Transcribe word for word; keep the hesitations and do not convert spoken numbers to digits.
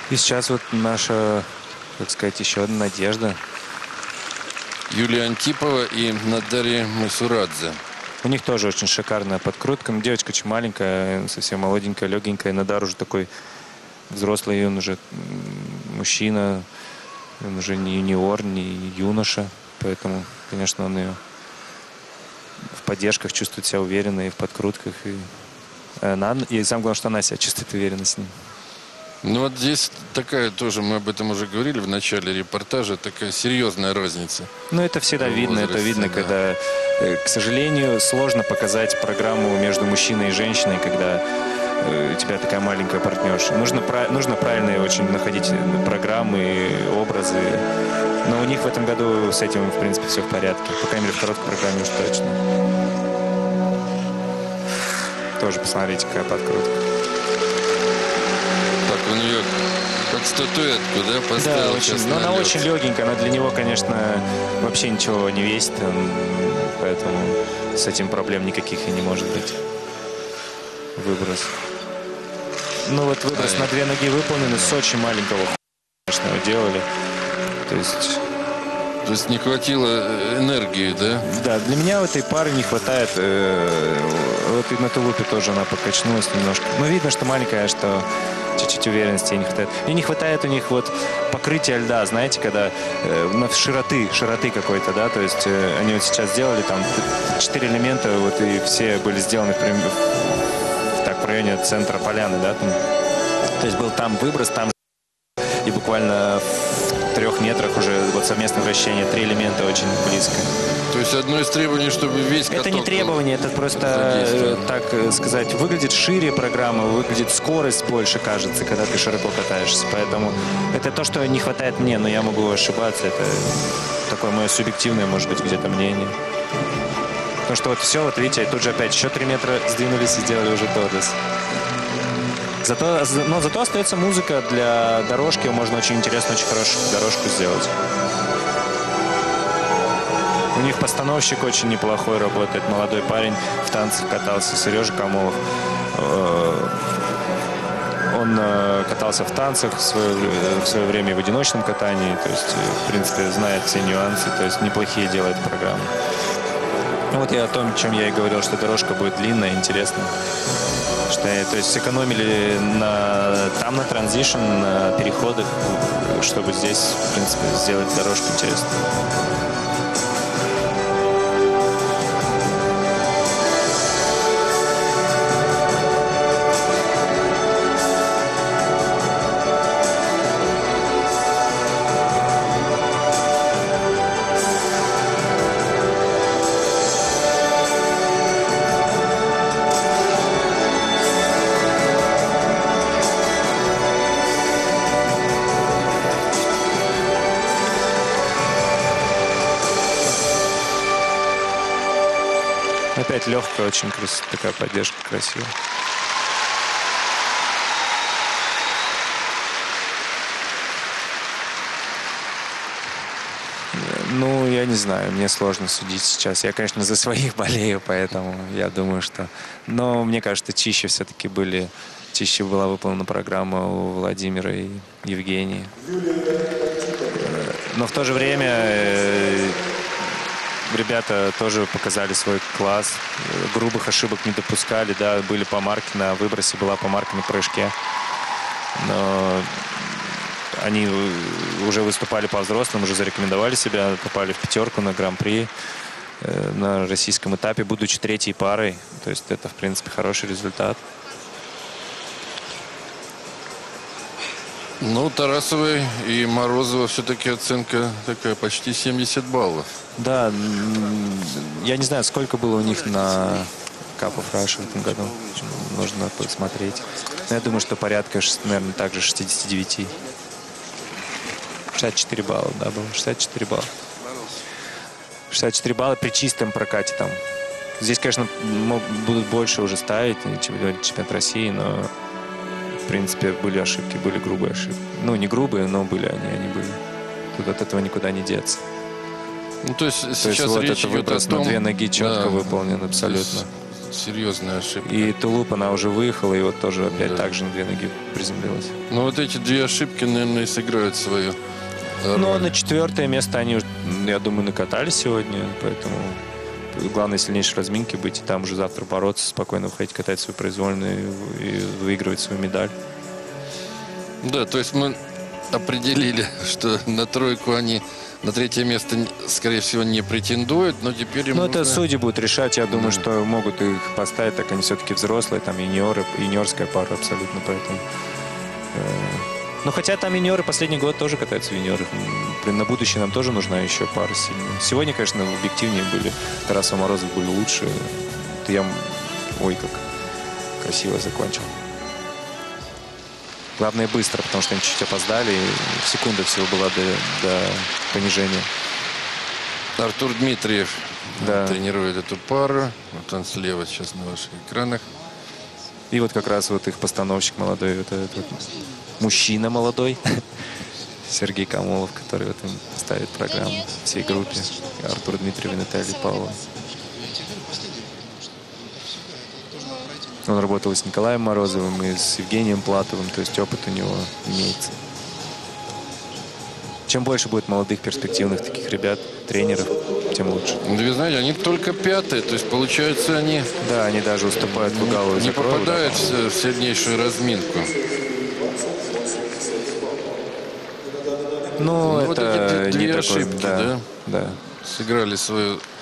И сейчас вот наша, так сказать, еще одна надежда. Юлия Антипова и Надарья Мусурадзе. У них тоже очень шикарная подкрутка. Девочка очень маленькая, совсем молоденькая, легенькая. Надар уже такой взрослый, он уже мужчина, он уже не юниор, не юноша. Поэтому, конечно, он ее в поддержках чувствует себя уверенно и в подкрутках. И, она, и самое главное, что она себя чувствует уверенно с ним. Ну вот здесь такая тоже, мы об этом уже говорили в начале репортажа, такая серьезная разница. Ну это всегда видно, возрасте, это видно, да. когда, к сожалению, сложно показать программу между мужчиной и женщиной, когда у тебя такая маленькая партнерша. Нужно, нужно правильные очень находить программы, образы. Но у них в этом году с этим, в принципе, все в порядке. По крайней мере, в короткой программе уж точно. Тоже посмотрите, какая подкрутка. Так, у нее как статуэтку, да, поставил? Да, очень, но она лед. очень легенькая. Она для него, конечно, вообще ничего не весит. Поэтому с этим проблем никаких и не может быть. Выброс. Ну вот выброс а на две ноги выполнен с очень маленького хуя, конечно, его делали. То есть... То есть не хватило энергии, да? Да, для меня у этой пары не хватает. Э, вот и на тулупе тоже она покачнулась немножко. Но видно, что маленькая, что чуть-чуть уверенности ей не хватает. И не хватает у них вот покрытия льда, знаете, когда э, на широты, широты какой-то, да, то есть э, они вот сейчас сделали там четыре элемента, вот и все были сделаны в, в, так, в районе центра поляны, да, там. То есть был там выброс, там и буквально в трех метрах уже вот совместное вращение, три элемента очень близко. То есть одно из требований, чтобы весь каток... Это не требование, это просто, так сказать, выглядит шире программа, выглядит скорость больше, кажется, когда ты широко катаешься. Поэтому это то, что не хватает мне, но я могу ошибаться. Это такое мое субъективное, может быть, где-то мнение. Потому что вот все, вот видите, тут же опять еще три метра сдвинулись и сделали уже торрес. Зато, но зато остается музыка для дорожки, можно очень интересно, очень хорошую дорожку сделать. У них постановщик очень неплохой работает, молодой парень, в танцах катался, Сережа Камолов. Он катался в танцах в свое, в свое время в одиночном катании, то есть, в принципе, знает все нюансы, то есть неплохие делает программы. Ну вот я о том, чем я и говорил, что дорожка будет длинная, интересная. Что, то есть сэкономили на, там на транзишн, на переходах, чтобы здесь, в принципе, сделать дорожку интересной. Опять легкая, очень красивая, такая поддержка красивая. Ну, я не знаю, мне сложно судить сейчас. Я, конечно, за своих болею, поэтому я думаю, что... Но мне кажется, чище все-таки были... Чище была выполнена программа у Владимира и Евгении. Но в то же время... Ребята тоже показали свой класс, грубых ошибок не допускали, да, были помарки на выбросе, была помарка на прыжке, но они уже выступали по-взрослым, уже зарекомендовали себя, попали в пятерку на гран-при на российском этапе, будучи третьей парой, то есть это, в принципе, хороший результат. Ну, Тарасовой и Морозова все-таки оценка такая, почти семьдесят баллов. Да, я не знаю, сколько было у них на Cup of Russia в этом году. Нужно посмотреть. Но я думаю, что порядка, наверное, также шестьдесят девять. шестьдесят четыре балла, да, было. шестьдесят четыре балла. шестьдесят четыре балла при чистом прокате там. Здесь, конечно, будут больше уже ставить, чемпионат России, но... В принципе, были ошибки, были грубые ошибки. Ну, не грубые, но были они, они были. Тут от этого никуда не деться. Ну, то есть, то сейчас есть вот речь это идет выброс о том, на две ноги четко да, выполнен абсолютно. серьезная ошибка. И Тулуп, она уже выехала, и вот тоже опять Да. так же на две ноги приземлилась. Но вот эти две ошибки, наверное, и сыграют свою роль. Ну, а на четвертое место они, уже, я думаю, накатались сегодня, поэтому главное сильнейшей разминки быть, и там уже завтра бороться, спокойно выходить, катать свою произвольную и выигрывать свою медаль. Да, то есть мы определили, что на тройку они, на третье место, скорее всего, не претендуют, но теперь им Ну, нужно... это судьи будут решать. Я думаю, Да. что могут их поставить, так они все-таки взрослые, там юниоры, юниорская пара абсолютно, поэтому... э, Ну, хотя там юниоры последний год тоже катаются в юниорах. Блин, на будущее нам тоже нужна еще пара сильная. Сегодня, конечно, объективнее были. Тарасов, Морозов были лучше. Это я... Ой, как красиво закончил. Главное, быстро, потому что они чуть опоздали. И секунда всего была до, до понижения. Артур Дмитриев Да. тренирует эту пару. Вот он слева сейчас на ваших экранах. И вот как раз вот их постановщик молодой, вот этот вот мужчина молодой, Сергей Камолов, который вот им ставит программу всей группе. И Артур Дмитриев и Наталья Павлова. Он работал и с Николаем Морозовым, и с Евгением Платовым, то есть опыт у него имеется. Чем больше будет молодых перспективных таких ребят, тренеров, тем лучше. Ну, вы знаете, они только пятые, то есть, получается, они Да, они даже уступают Бугалову. не попадают в, в сильнейшую разминку. Ну, Ну, вот это эти две не такой, ошибки, да, да? да. Сыграли свою